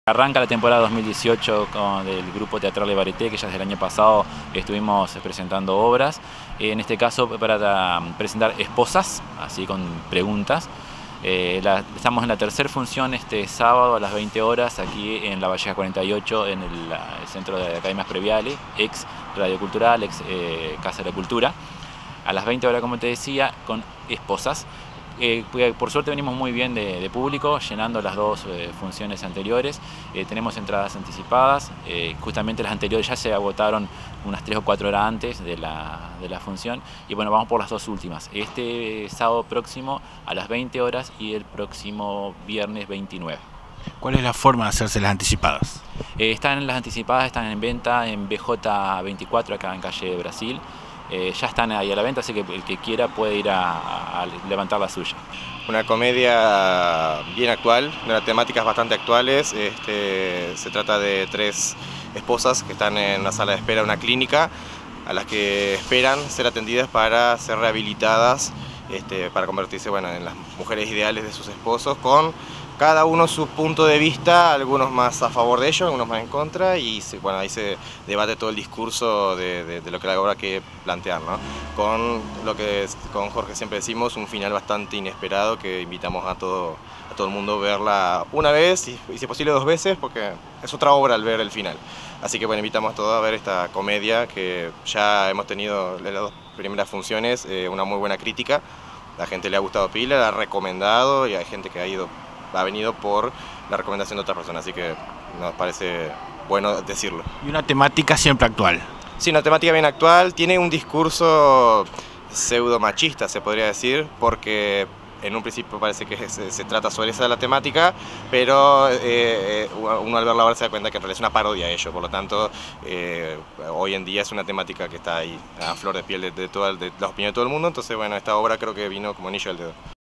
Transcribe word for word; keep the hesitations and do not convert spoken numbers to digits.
Arranca la temporada dos mil dieciocho con el grupo teatral de Varieté, que ya desde el año pasado estuvimos presentando obras. En este caso para presentar Esposas, así con preguntas. Eh, la, estamos en la tercera función este sábado a las veinte horas aquí en La Valleja cuarenta y ocho, en el, el Centro de Academias Previales, ex Radio Cultural, ex eh, Casa de la Cultura. A las veinte horas, como te decía, con Esposas. Eh, por suerte venimos muy bien de, de público, llenando las dos eh, funciones anteriores. Eh, tenemos entradas anticipadas, eh, justamente las anteriores ya se agotaron unas tres o cuatro horas antes de la, de la función. Y bueno, vamos por las dos últimas. Este sábado próximo a las veinte horas y el próximo viernes veintinueve. ¿Cuál es la forma de hacerse las anticipadas? Eh, están las anticipadas, están en venta en B J veinticuatro, acá en calle Brasil. Eh, ya están ahí a la venta, así que el que quiera puede ir a, a levantar la suya. Una comedia bien actual, de las temáticas bastante actuales. Este, se trata de tres esposas que están en una sala de espera de una clínica, a las que esperan ser atendidas para ser rehabilitadas, este, para convertirse bueno, en las mujeres ideales de sus esposos, con cada uno su punto de vista, algunos más a favor de ellos, algunos más en contra, y se, bueno, ahí se debate todo el discurso de, de, de lo que la obra quiere plantear, ¿no? Con lo que con Jorge siempre decimos, un final bastante inesperado que invitamos a todo, a todo el mundo a verla una vez y, y si es posible dos veces, porque es otra obra al ver el final. Así que bueno, invitamos a todos a ver esta comedia que ya hemos tenido en las dos primeras funciones eh, una muy buena crítica. La gente le ha gustado pila, la ha recomendado y hay gente que ha ido ha venido por la recomendación de otras personas, así que nos parece bueno decirlo. Y una temática siempre actual. Sí, una temática bien actual, tiene un discurso pseudo machista, se podría decir, porque en un principio parece que se, se trata sobre esa la temática, pero eh, uno al ver la obra se da cuenta que en realidad es una parodia a ello, por lo tanto eh, hoy en día es una temática que está ahí a flor de piel de, de, toda, de la opinión de todo el mundo, entonces bueno, esta obra creo que vino como anillo al dedo.